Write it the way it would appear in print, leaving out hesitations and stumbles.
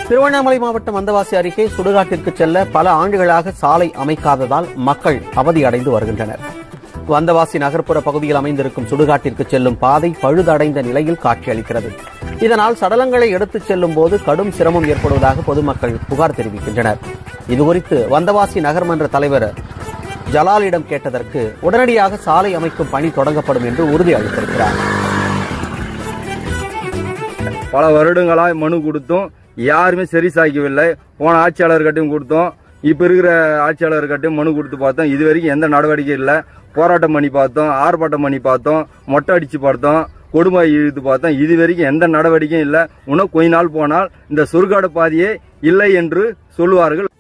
திருவண்ணாமலை மாவட்டம் வந்தவாசி அருகே சுடுகாட்டிற்கு செல்ல பல ஆண்டுகளாக சாலை அமைக்காததால் மக்கள் அவதியடைந்து வருகின்றனர். வந்தவாசி நகர்ப்புற பகுதியில் அமைந்திருக்கும் சுடுகாட்டிற்கு செல்லும் பாதை பழுதடைந்த நிலையில் காட்சியளிக்கிறது. இதனால் சடலங்களை எடுத்துச் செல்லும் போது கடும் சிரமம் ஏற்படுவதாக பொதுமக்கள் புகார் தெரிவிக்கின்றனர். இதுகுறித்து வந்தவாசி நகர்மன்ற தலைவர் ஜலாலிடம் கேட்டதற்கு உடனடியாக சாலை அமைக்கும் பணி தொடங்கப்படும் என்று உறுதி அளித்திருக்கிறார். பல வருடங்களாய் மனு கொடுத்தும் யாருமே சரி சாய்க்கவில்லை. போன ஆட்சியாளர்கிட்டையும் கொடுத்தோம், இப்ப இருக்கிற ஆட்சியாளர்கிட்டையும் மனு கொடுத்து பார்த்தோம். இது வரைக்கும் எந்த நடவடிக்கை இல்லை. போராட்டம் பண்ணி பார்த்தோம், ஆர்ப்பாட்டம் பண்ணி பார்த்தோம், மொட்டை அடிச்சு பார்த்தோம், கொடுமை இழுத்து பார்த்தோம். இது வரைக்கும் எந்த நடவடிக்கையும் இல்லை. இன்னும் கொஞ்ச நாள் போனால் இந்த சுடுகாடு பாதையே இல்லை என்று சொல்லுவார்கள்.